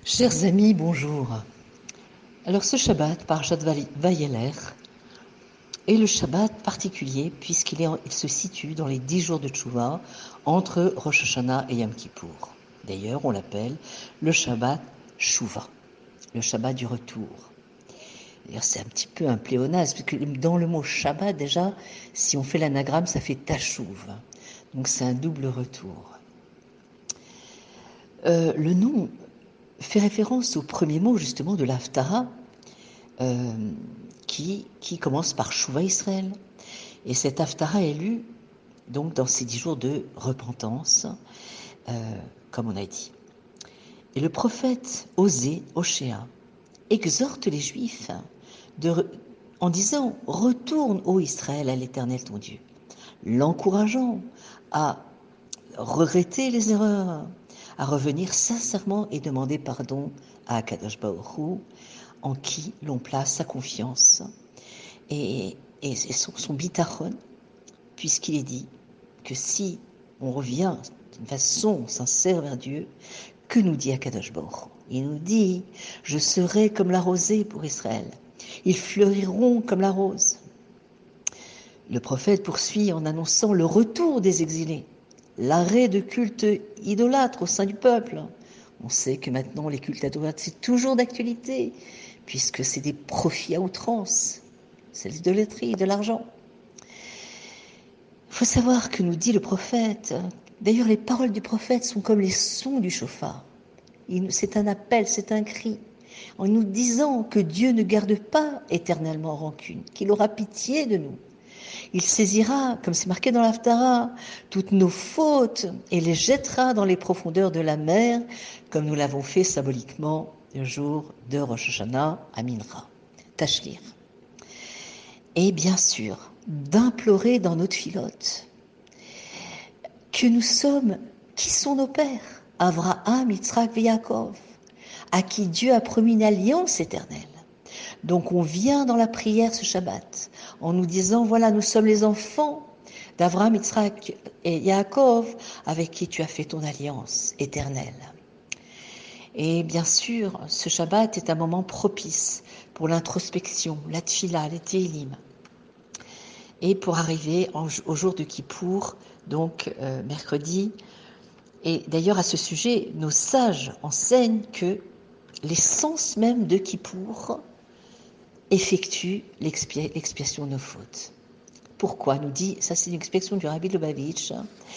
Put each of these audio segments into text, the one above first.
Chers amis, bonjour. Alors ce Shabbat, Parashat Vayeler, est le Shabbat particulier puisqu'il se situe dans les 10 jours de Tchouva entre Rosh Hashanah et Yom Kippour. D'ailleurs, on l'appelle le Shabbat Shuvah, le Shabbat du retour. D'ailleurs, c'est un petit peu un pléonasme, parce que dans le mot Shabbat, déjà, si on fait l'anagramme, ça fait Tashuv. Donc c'est un double retour. Le nom fait référence au premier mot justement de l'Haftara, qui commence par Shuvah Israël. Et cet Haftara est lu donc dans ces 10 jours de repentance, comme on a dit. Et le prophète Osée, Oshéa, exhorte les Juifs en disant « Retourne, ô Israël, à l'Éternel ton Dieu », l'encourageant à regretter les erreurs, à revenir sincèrement et demander pardon à Akadosh Baruch Hu, en qui l'on place sa confiance et son bitachon, puisqu'il est dit que si on revient d'une façon sincère vers Dieu, que nous dit Akadosh Baruch Hu? Il nous dit « Je serai comme la rosée pour Israël, ils fleuriront comme la rose ». Le prophète poursuit en annonçant le retour des exilés, l'arrêt de cultes idolâtres au sein du peuple. On sait que maintenant les cultes idolâtres, c'est toujours d'actualité, puisque c'est des profits à outrance, c'est l'idolâtrie, de l'argent. Il faut savoir que nous dit le prophète, d'ailleurs les paroles du prophète sont comme les sons du chauffard. C'est un appel, c'est un cri, en nous disant que Dieu ne garde pas éternellement rancune, qu'il aura pitié de nous. Il saisira, comme c'est marqué dans l'Haftara, toutes nos fautes et les jettera dans les profondeurs de la mer, comme nous l'avons fait symboliquement le jour de Rosh Hashanah à Mincha, Tashlir. Et bien sûr, d'implorer dans notre filote que nous sommes, qui sont nos pères, Avraham, Yitzhak et Yaakov, à qui Dieu a promis une alliance éternelle. Donc on vient dans la prière ce Shabbat en nous disant, voilà, nous sommes les enfants d'Avraham, Yitzhak et Yaakov avec qui tu as fait ton alliance éternelle. Et bien sûr, ce Shabbat est un moment propice pour l'introspection, la tfila, les télim. Et pour arriver au jour de Kippour, donc mercredi. Et d'ailleurs à ce sujet, nos sages enseignent que l'essence même de Kippour effectue l'expiation de nos fautes. Pourquoi? Nous dit, ça c'est une expression du Rabbi Lubavitch,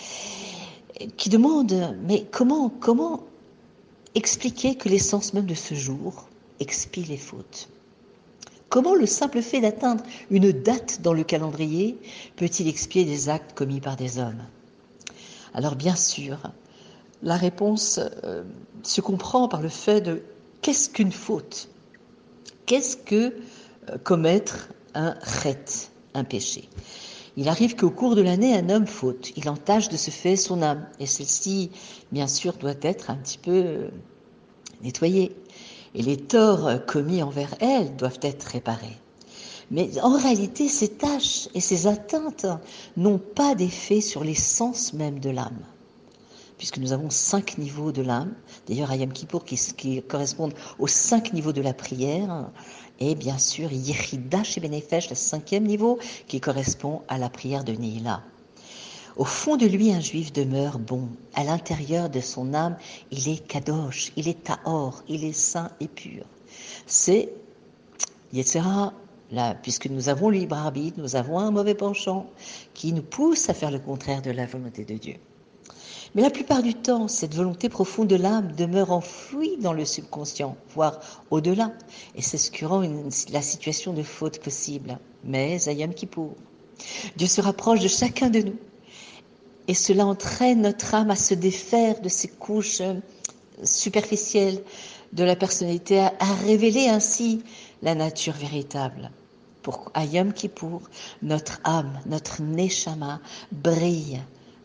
qui demande, mais comment expliquer que l'essence même de ce jour expie les fautes? Comment le simple fait d'atteindre une date dans le calendrier peut-il expier des actes commis par des hommes? Alors bien sûr, la réponse se comprend par le fait de qu'est-ce qu'une faute? Qu'est-ce que commettre un chet, un péché? Il arrive qu'au cours de l'année, un homme faute. Il entache de ce fait son âme. Et celle-ci, bien sûr, doit être un petit peu nettoyée. Et les torts commis envers elle doivent être réparés. Mais en réalité, ces tâches et ces atteintes n'ont pas d'effet sur l'essence même de l'âme. Puisque nous avons 5 niveaux de l'âme, d'ailleurs à Yom Kippour qui correspondent aux 5 niveaux de la prière, et bien sûr Yechida chez Benefesh, le 5e niveau, qui correspond à la prière de Nehila. Au fond de lui, un juif demeure bon. À l'intérieur de son âme, il est kadosh, il est tahor, il est saint et pur. C'est Yetzera, là, puisque nous avons le libre arbitre, nous avons un mauvais penchant qui nous pousse à faire le contraire de la volonté de Dieu. Mais la plupart du temps, cette volonté profonde de l'âme demeure enfouie dans le subconscient, voire au-delà, et c'est ce qui rend la situation de faute possible. Mais à Yom Kippour, Dieu se rapproche de chacun de nous, et cela entraîne notre âme à se défaire de ces couches superficielles de la personnalité, à révéler ainsi la nature véritable. À Yom Kippour, notre âme, notre neshama brille.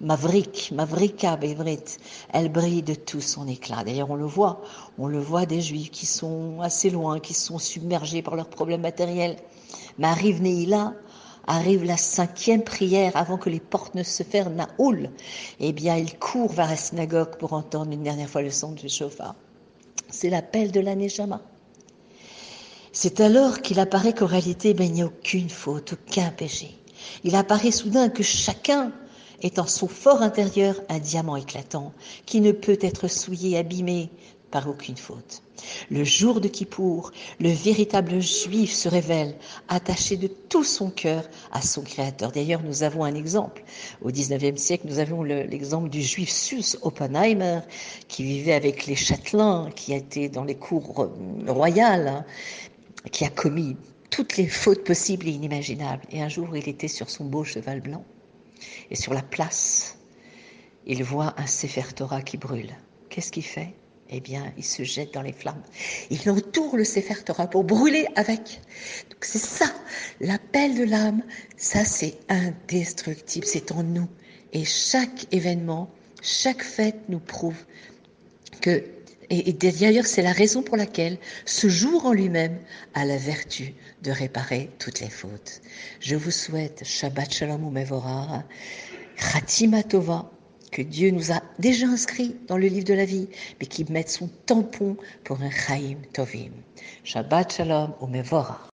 Mavrika Bevrit, elle brille de tout son éclat. D'ailleurs, on le voit des juifs qui sont assez loin, qui sont submergés par leurs problèmes matériels. Mais arrive Neila, arrive la 5e prière avant que les portes ne se ferment, Naoul. Eh bien, ils courent vers la synagogue pour entendre une dernière fois le son du shofar. C'est l'appel de la Neshama. C'est alors qu'il apparaît qu'en réalité, il n'y a aucune faute, aucun péché. Il apparaît soudain que chacun est en son fort intérieur un diamant éclatant qui ne peut être souillé, abîmé par aucune faute. Le jour de Kippour, le véritable juif se révèle, attaché de tout son cœur à son Créateur. D'ailleurs, nous avons un exemple. Au XIXe siècle, nous avons l'exemple du juif Sus Oppenheimer, qui vivait avec les châtelains, qui était dans les cours royales, qui a commis toutes les fautes possibles et inimaginables. Et un jour, il était sur son beau cheval blanc, et sur la place, il voit un Sefer Torah qui brûle. Qu'est-ce qu'il fait? Eh bien, il se jette dans les flammes. Il entoure le Sefer Torah pour brûler avec. Donc c'est ça, l'appel de l'âme, ça c'est indestructible, c'est en nous. Et chaque événement, chaque fête nous prouve que, et d'ailleurs c'est la raison pour laquelle ce jour en lui-même a la vertu de réparer toutes les fautes. Je vous souhaite Shabbat Shalom Umevorah, Khatima Tova, que Dieu nous a déjà inscrits dans le livre de la vie, mais qui mette son tampon pour un Chaim Tovim. Shabbat Shalom Umevorah.